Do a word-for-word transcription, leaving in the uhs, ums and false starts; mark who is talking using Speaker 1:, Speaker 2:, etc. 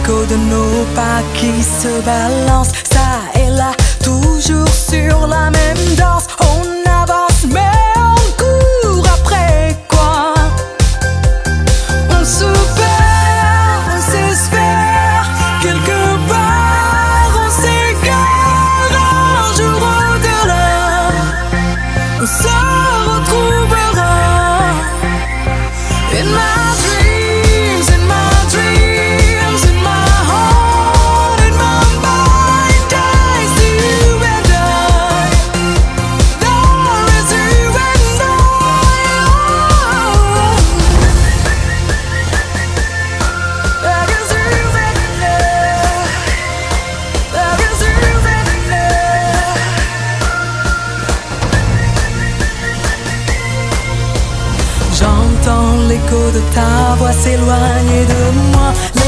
Speaker 1: l'écho de nos pas qui se balancent, ça et là, toujours sur la même danse. On avance mais on court après quoi? On se perd, on s'espère, quelque part on s'égare. Un jour au-delà, on se retrouvera. In my dreams, in my dreams, in my heart, in my mind, I see you and I. There is you and I. There is you and I. There is you and I. J'entends l'écho de ta voix s'éloigner de moi.